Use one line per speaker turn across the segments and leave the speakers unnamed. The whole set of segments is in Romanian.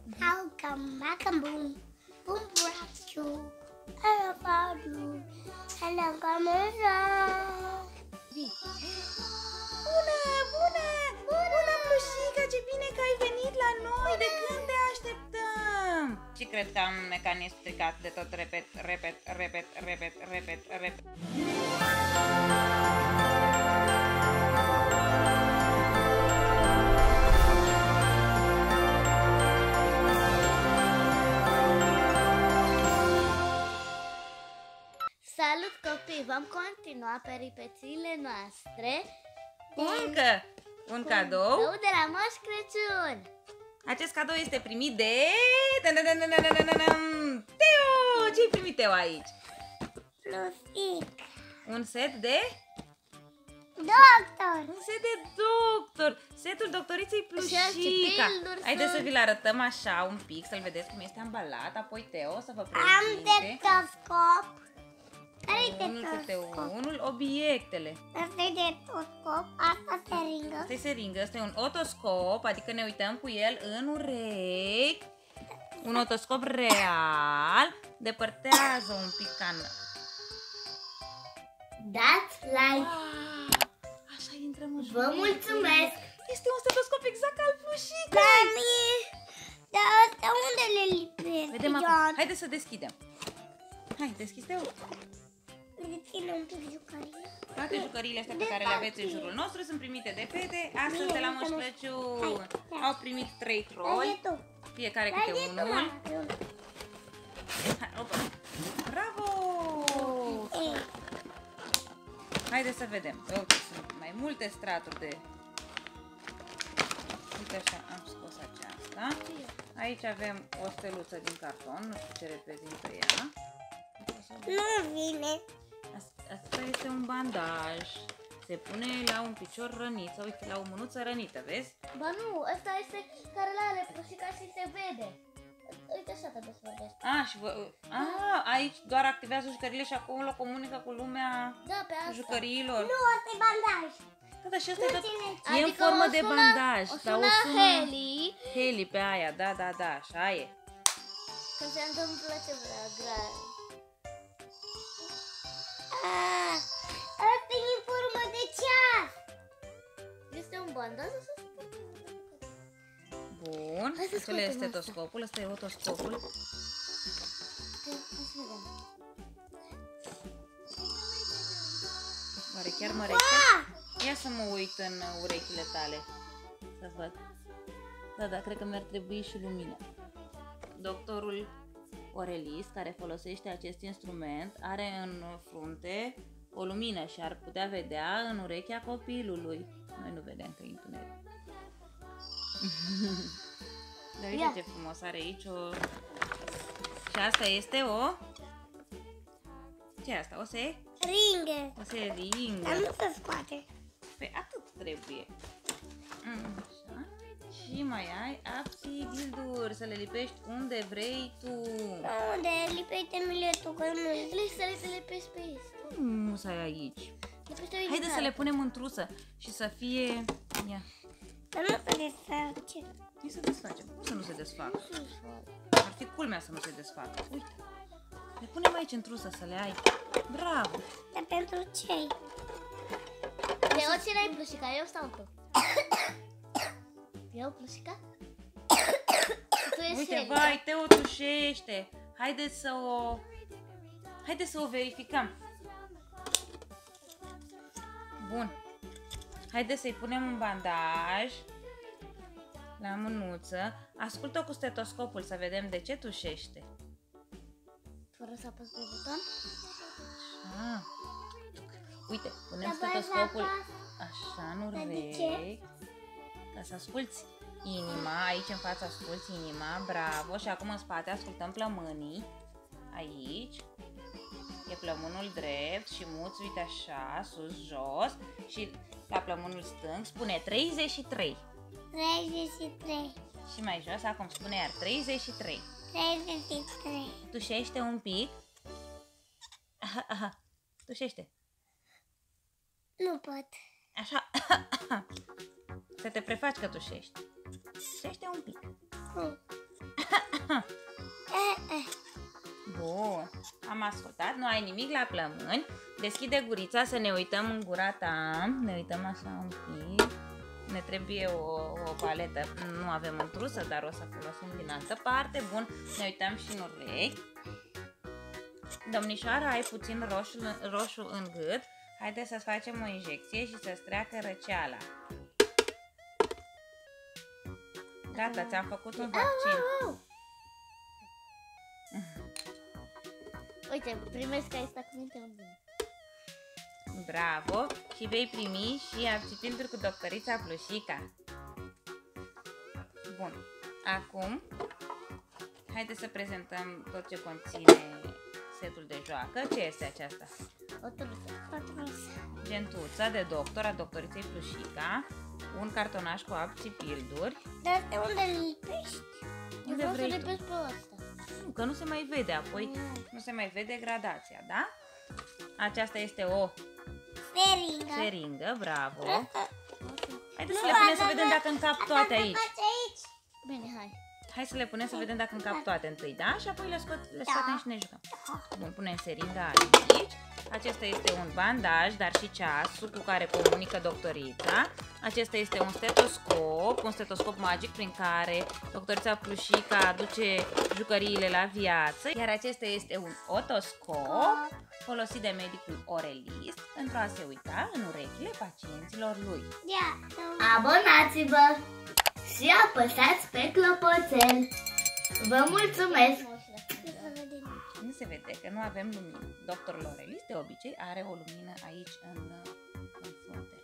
I'll come back and boom, boom, rock you. I love you, and I'm coming back.
Bună, Plușica, ce bine că ai venit la noi, de când te așteptăm? Și cred că am un mecanism stricat de tot, repet.
Salut copii, vom continua peripețiile noastre
Încă un cadou.
de la Moș Crăciun.
Acest cadou este primit de... Teo! Ce-ai primit, Teo, aici?
Plusic.
Un set de...
Doctor.
Un set de doctor. Setul doctoriței Plușica. Haideți să vi-l arătăm așa un pic, să-l vedeți cum este ambalat. Apoi Teo să vă prezinte.
Am stetoscop. Care-i
Unul câte
stetoscop?
unul, obiectele.
Asta-i stetoscop, asta seringă.
Asta e seringă, asta e un otoscop, adică ne uităm cu el în urechi. Un otoscop real. Depărtează un pic cană.
That's like.
Așa intrăm în
Vă mulțumesc.
Este un stetoscop exact ca al Plușicăi.
Mami, dar asta unde le lipesc?
Vedem acum. Haideți să deschidem. Hai, deschideți-o.
Ține un pic jucărie.
Toate jucăriile astea pe care le aveți în jurul nostru sunt primite de fete. Astăzi de la Moș Crăciun. Au primit 3 troli. Fiecare câte unul. Bravo! Haideți să vedem. Uite, sunt mai multe straturi de... Uite așa, am scos aceasta. Aici avem o steluță din carton, nu știu ce reprezintă ea.
Nu vine.
Asta este un bandaj. Se pune la un picior rănit, sau uite, la o mânuță rănită, vezi?
Ba nu, ăsta este care l-are Plușica și se vede. Uite așa trebuie să vorbești.
Aici doar activează jucăriile și acolo comunică cu lumea jucăriilor.
Nu, ăsta e bandaj.
Da, și asta e tot... E în formă de bandaj.
O sună Heli.
Heli pe aia, da, așa e.
Când se întâmplă ceva grav. Asta e în formă de ceas. Este un bandaj?
Bun, acela este stetoscopul, ăsta e otoscopul. Oare chiar mă rește? Ia să mă uit în urechile tale. Să văd. Da, cred că mi-ar trebui și lumină. Doctorul Orelis, care folosește acest instrument, are în frunte o lumină și ar putea vedea în urechea copilului. Noi nu vedem că e întuneric. Dar uite ce frumos are aici o... Și asta este o... Ce e asta? O
Ringă.
O seringă.
Dar nu se scoate.
Păi atât trebuie. Așa. Și mai ai abțigilduri, să le lipești unde vrei tu.
Unde? Lipește-mi-le tu, că nu să le lipești pe este.
Nu să ai aici. Haide să le punem în trusă și să fie... Ia.
Dar nu se desface.
Hai să desfacem. Cum să nu se desfacă? Ar fi culmea să nu se desfacă. Uite. Le punem aici în trusă să le ai. Bravo!
Dar pentru ce? De oricine ai Plușica, eu stau tu. Eu Plușica?
Uite, vai, Teo tușește. Haideți să o verificăm. Bun. Haideți să-i punem un bandaj la mânuță. Ascultă cu stetoscopul să vedem de ce tușește.
Fără să apăs pe buton?
Așa. Uite, punem stetoscopul așa în urechi. Ca să asculți inima. Aici în față asculți inima. Bravo. Și acum în spate ascultăm plămânii. Aici. E plămânul drept și muți, uite așa, sus, jos. Și la plămânul stâng spune 33.
33.
Și mai jos acum spune iar 33.
33.
Tușește un pic. Tușește.
Nu pot.
Așa. Să te prefaci că tușești. Tușește un pic. am ascultat, nu ai nimic la plămâni. Deschide gurița să ne uităm în gura ta. Ne uităm așa un pic. Ne trebuie o paletă. Nu avem întrusă, dar o să folosim din altă parte. Bun, ne uităm și în urechi. Domnișoara, ai puțin roșu în gât. Haideți să-ți facem o injecție și să-ți treacă răceala. Gata, ți-am făcut un vaccin.
Uite, primesc aici cuvinte în bine.
Bravo! Și vei primi și abțipilduri cu doctorița Plușica. Bun. Acum, haideți să prezentăm tot ce conține setul de joacă. Ce este aceasta?
O trusă.
Gentuța de doctor a doctoriței Plușica. Un cartonaș cu abțipilduri.
Dar de unde lipești?
Unde vrei tu?
Lipești pe ăsta.
Nu, că nu se mai vede, apoi nu se mai vede gradația, da? Aceasta este o seringă, bravo. Haideți să le punem să vedem dacă încap toate aici.
Bine, hai.
Hai să le punem să vedem dacă încap toate întâi, da? Și apoi le scoatem și ne jucăm. Bun, punem seringa aici. Acesta este un bandaj, dar și ceasul cu care comunică doctorița. Acesta este un stetoscop magic prin care doctorița Plușica aduce jucăriile la viață. Iar acesta este un otoscop folosit de medicul orelist pentru a se uita în urechile pacienților lui.
Abonați-vă și apăsați pe clopoțel. Vă mulțumesc!
Nu se vede că nu avem lumină. Doctorul orelist de obicei are o lumină aici în frunte.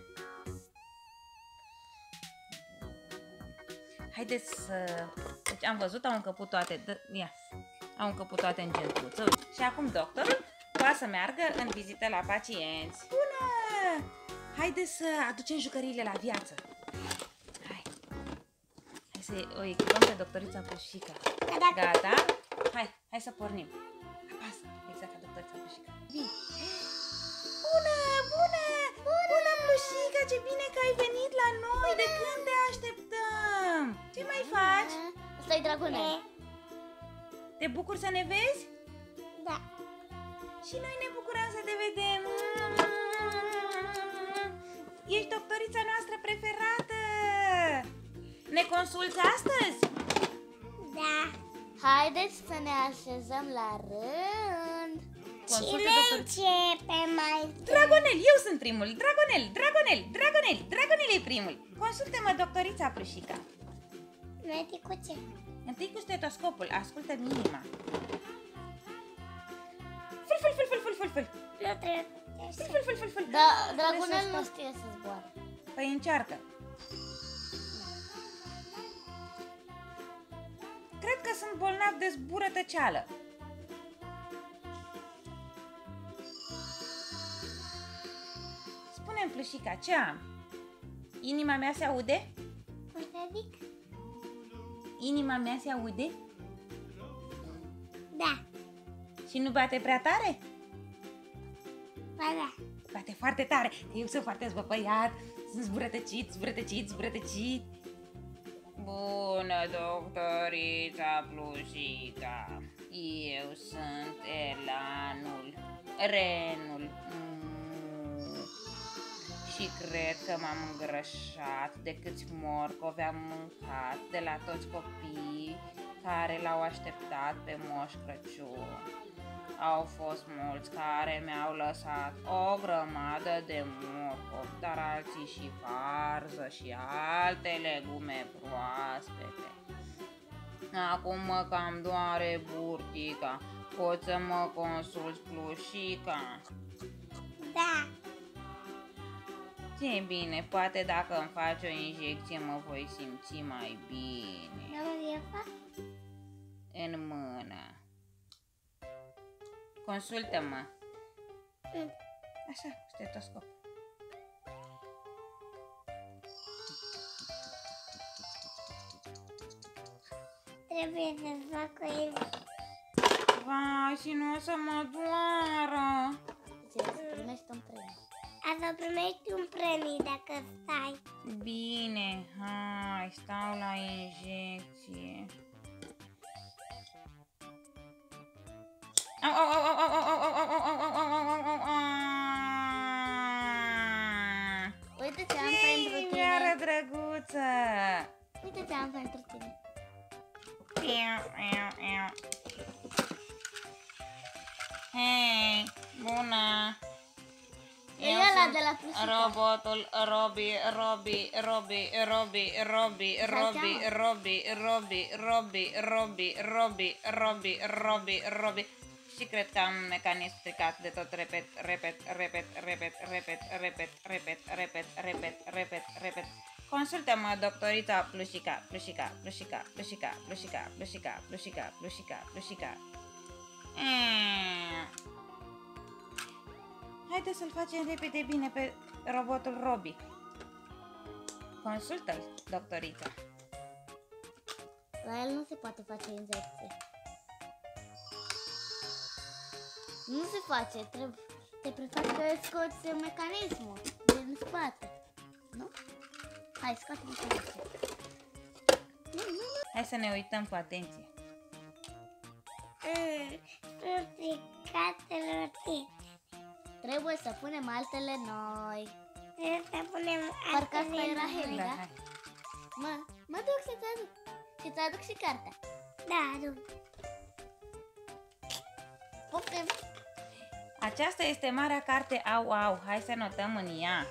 Haideți să... Deci am văzut, au încăput toate. Au încăput toate în gentuță. Și acum doctorul poate să meargă în vizită la pacienți. Bună! Haideți să aducem jucăriile la viață. Hai să o echipăm pe doctorița Plușica. Gata? Hai să pornim. Apasă, exact ca doctorița Plușica. Bună, Plușica, ce bine că ai venit la noi. De când te așteptăm? Ce mai faci?
Ăsta-i Dragonel.
Te bucuri să ne vezi?
Da.
Și noi ne bucurăm să te vedem. Ești doctorița noastră preferată. Ne consulți astăzi?
Da. Haideți să ne așezăm la rând. Cine începe mai întâi?
Dragonel, eu sunt primul. Dragonel e primul. Consultă-mă, doctorița Plușica.
Întâi cu ce?
Întâi cu stetoscopul, ascultă-mi inima. Fâl.
Nu trebuie.
Fâl.
Da, Dragonel nu știe să zboare.
Păi încearcă. Cred că sunt bolnav de zburătăceală. Spune-mi, Plușica, ce am? Inima mea se aude?
Cum să zic?
Inima mea se aude?
Da.
Și nu bate prea tare?
Ba da.
Bate foarte tare, că eu sunt foarte zbăpăiat, sunt zburătăcit. Bună, doctorița Plușica. Eu sunt elanul, renul. Și cred că m-am îngrășat de câți morcovi am mâncat de la toți copiii care l-au așteptat pe Moș Crăciun. Au fost mulți care mi-au lăsat o grămadă de morcovi, dar alții și varză și alte legume proaspete. Acum mă cam doare burtica. Poți să mă consulți, Plușica?
Da.
Ce bine, poate dacă îmi faci o injecție mă voi simți mai bine. În mână. Consultă-mă. Așa, stetoscop.
Trebuie să fac o injecție.
Vai, și nu o să mă doară.
Trebuie să primești un premiu. Să primești un premiu dacă stai.
Bine, hai, stau la injecție. Au, au, au, au, au, au, au, au, au, au, au, au, au, au.
Uite ce am
Ce
pentru
inimioară
tine.
drăguță!
Uite ce am pentru tine.
Hei, bună!
E ăla de la Plușica.
Robotul Robi. Și cred că am un mecanism stricat de tot repet. Consultă-mă, doctorița Plușica. Haide să-l facem repede bine pe robotul Robi. Consultă-l, doctorița.
La el nu se poate face injecție. Nu se face, te prefaci că scoți mecanismul din spate. Nu? Hai, scoate mecanismul.
Hai să ne uităm cu atenție.
Frumficatelor tine. Trebuie să punem altele noi. Trebuie să punem Parcă asta era Heli,
Da,
da?
hai.
Mă duc să-ți aduc. Și-ți aduc și cartea. Da, nu. Poftim.
Aceasta este marea carte Au. Hai să notăm în ea.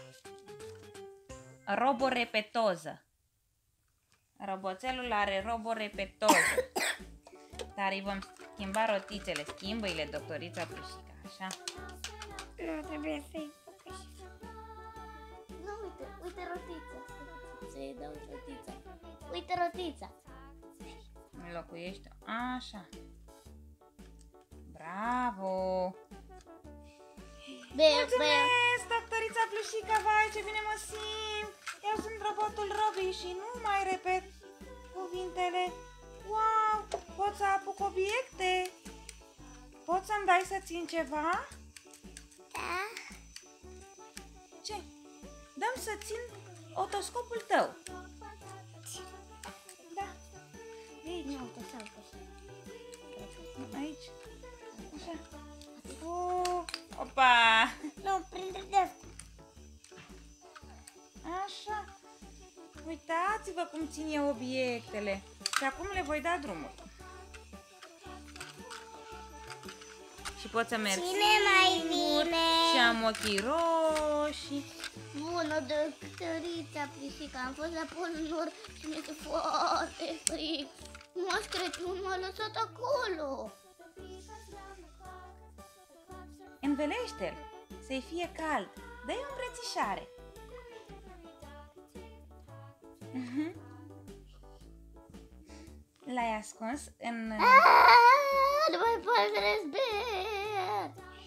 Roborepetoză. Roboțelul are roborepetoză. Dar îi vom schimba rotițele. Schimbă-i-le, doctorița Plușica, așa?
Nu, trebuie să-i fac așa. Nu, uite rotița. Să-i dau rotița. Uite rotița.
Înlocuiește. Așa. Bravo! Mulțumesc, doctorița Plușica, vai, ce bine mă simt! Eu sunt robotul Robi și nu mai repet cuvintele. Wow, pot să apuc obiecte? Poți să-mi dai să țin ceva?
Da.
Ce? Dăm să țin otoscopul tău. Da. Aici.
Nu, așa.
Aici. Așa. Opa!
Nu, prinde de
Așa. Uitați-vă cum țin eu obiectele. Și acum le voi da drumul. Și pot să merg
Cine mai vine?
și am ochii roșii.
Bună, doctorița Plușica, am fost la Polul Nord și mi-e foarte fric. Moș Crăciun m-a lăsat acolo.
Învelește-l, să-i fie cald. Dă-i o îmbrățișare. L-ai ascuns în...
Nu mai pot să respir.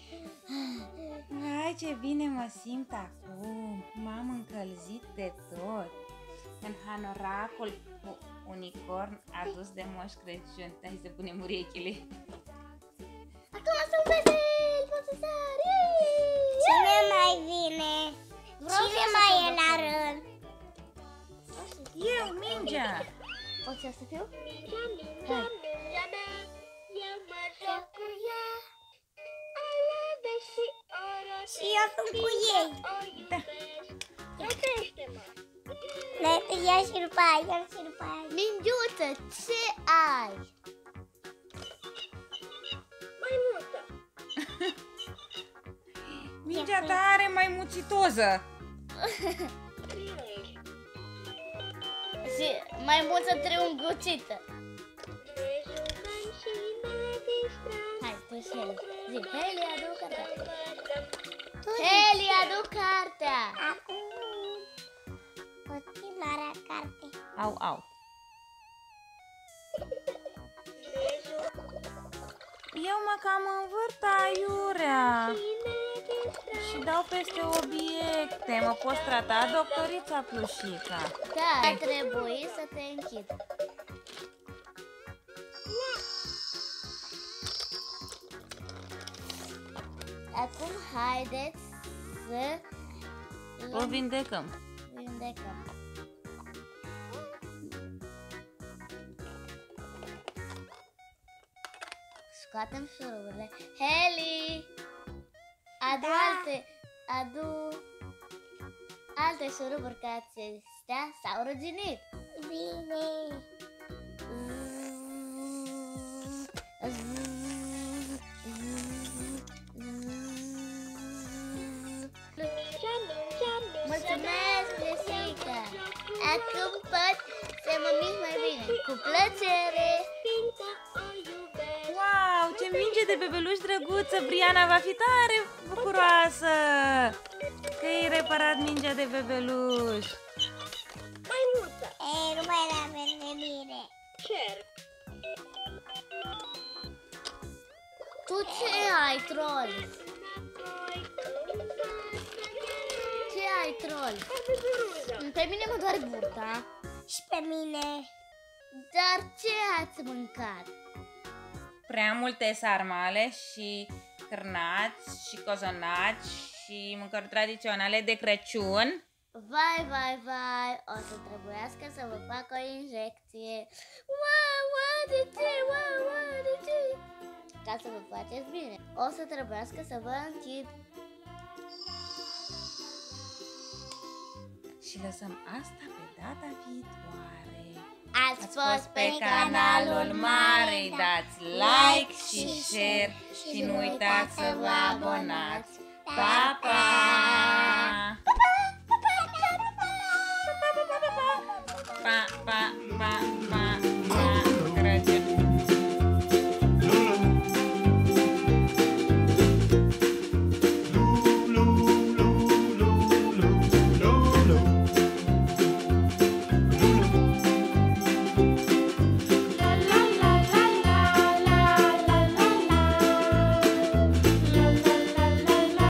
Hai, ce bine mă simt acum. M-am încălzit de tot. În hanoracul cu unicorn adus de Moș Crăciun. Hai să punem urechile.
Acum sunt vesel, pot să sar. Cine mai vine? Cine mai e la rând?
Eu, Mingea.
Pot să fiu? Hai. Și eu sunt cu ei.
Da.
Ia și după aia, Mingiuță, ce ai? Mai multă.
Mingea ta are mai muțitoză.
Și mai multă triunghiuțită. Hai, tu și Heli. Zi, Heli, adu cartea. Heli, adu cartea. Acum. Continuarea carte.
Au. Eu mă cam învârt aiurea și dau peste obiecte. Mă poți trata, doctorița Plușica?
Da, ar trebui să te închid. Acum haideți să
O vindecăm.
vindecăm. scoatem șuruburile. Heli! Adu alte șuruburi, că acestea s-au ruginit. Bine! Mulțumesc, Jessica! Acum pot să mă mișc mai bine. Cu plăcere!
Wow, ce minge de bebeluș drăguță! Briana va fi tare bucuroasă că ai reparat mingea de bebeluș.
Mai multă!
Nu mai la de bine.
Cer!
Tu ce ai, troll? Ce ai, troll? Pe mine mă doare burta. Și pe mine. Dar ce ați mâncat?
Prea multe sarmale și cârnați și cozonaci și mâncăruri tradiționale de Crăciun.
Vai, o să trebuiască să vă fac o injecție. De ce? Ca să vă faceți bine. O să trebuiască să vă închid.
Și lăsăm asta pe data viitoare.
Ați fost pe canalul Marei,
dați like și share și nu uitați să vă abonați. Pa, pa! Pa, pa, pa!